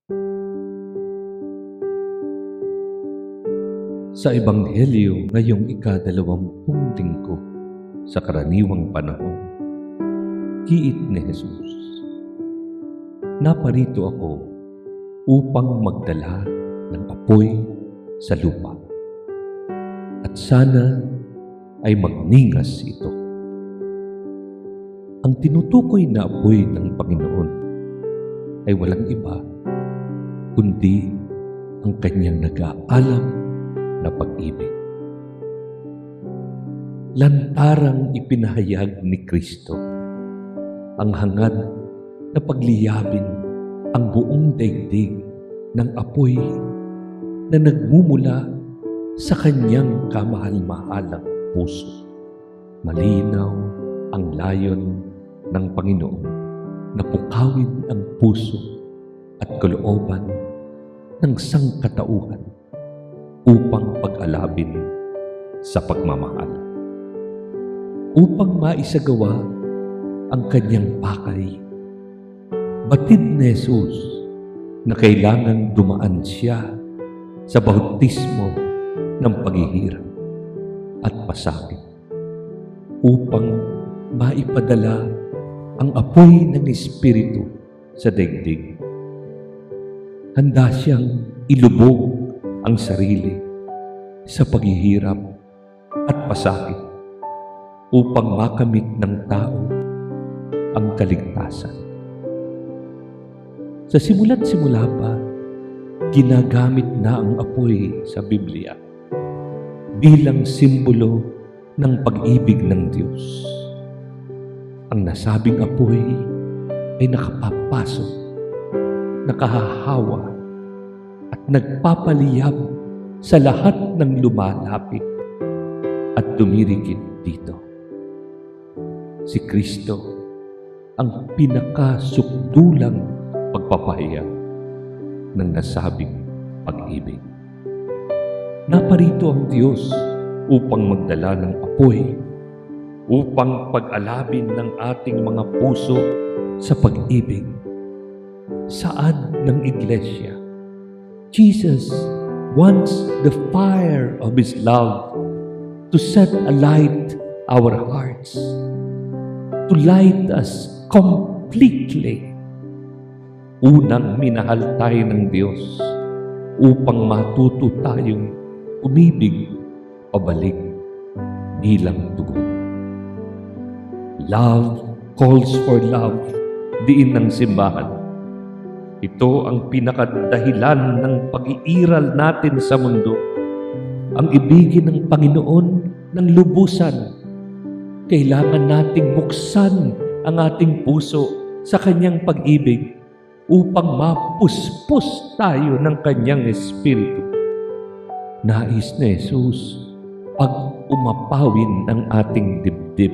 Sa Ebanghelyo ngayong ika-20 linggo sa karaniwang panahon, giit ni Jesus, "Naparito ako upang magdala ng apoy sa lupa, at sana ay magningas ito." Ang tinutukoy na apoy ng Panginoon ay walang iba kundi ang kanyang nag-aalam na pag-ibig. Lantarang ipinahayag ni Kristo ang hangad na pagliyabin ang buong daigdig ng apoy na nagmumula sa kanyang kamahal-mahalang puso. Malinaw ang layon ng Panginoon na pukawin ang puso at kalooban ng sangkatauhan upang pag-alabin sa pagmamahal. Upang maisagawa ang kanyang pakay, batid ni Jesus na kailangan dumaan siya sa bautismo ng paghihirap at pasakit upang maipadala ang apoy ng Espiritu sa daigdig. Handa siyang ilubog ang sarili sa paghihirap at pasakit upang makamit ng tao ang kaligtasan. Sa simula't simula pa, ginagamit na ang apoy sa Biblia bilang simbolo ng pag-ibig ng Diyos. Ang nasabing apoy ay nakapapasok, nakahahawa, at nagpapaliyab sa lahat ng lumalapit at dumirikit dito. Si Kristo ang pinakasukdulang pagpapahayag ng nasabing pag-ibig. Naparito ang Diyos upang magdala ng apoy, upang pag-alabin ng ating mga puso sa pag-ibig. Saad ng Iglesia, Jesus wants the fire of His love to set alight our hearts, to light us completely. Unang minahal tayo ng Diyos upang matuto tayong umibig pabalik bilang tugon. Love calls for love, diin ng simbahan. Ito ang pinakadahilan ng pag-iiral natin sa mundo. Ang ibigin ng Panginoon ng lubusan. Kailangan nating buksan ang ating puso sa Kanyang pag-ibig upang mapuspos tayo ng Kanyang Espiritu. Nais ni Jesus pag-umapawin ang ating dibdib.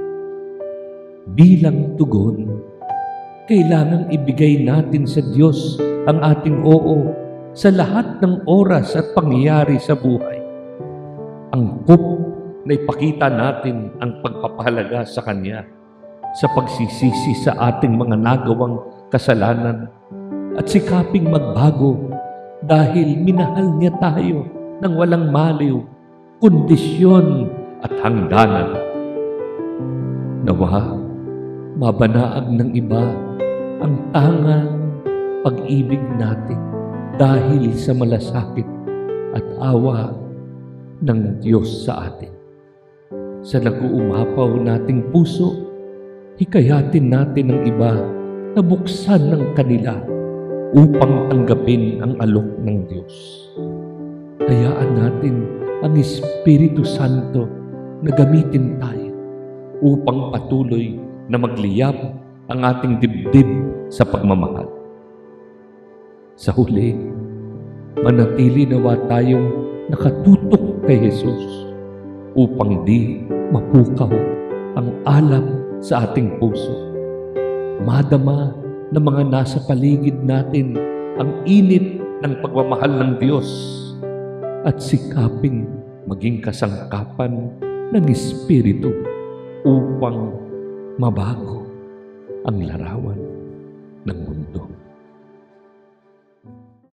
Bilang tugon, kailangang ibigay natin sa Diyos ang ating oo sa lahat ng oras at pangyayari sa buhay. Angkop na ipakita natin ang pagpapahalaga sa Kanya sa pagsisisi sa ating mga nagawang kasalanan at sikaping magbago dahil minahal niya tayo ng walang maliw, kondisyon at hangganan. Nawa, mabanaag ng iba ang tangang pag-ibig natin dahil sa malasakit at awa ng Diyos sa atin. Sa nag-uumapaw nating puso, hikayatin natin ang iba na buksan ng kanila upang tanggapin ang alok ng Diyos. Hayaan natin ang Espiritu Santo na gamitin tayo upang patuloy na magliyab ang ating dibdib sa pagmamahal. Sa huli, manatili nawa tayong nakatutok kay Jesus upang di mapukaw ang alab sa ating puso. Madama ng mga nasa paligid natin ang init ng pagmamahal ng Diyos at sikaping maging kasangkapan ng Espiritu upang mabago ang larawan ng mundo.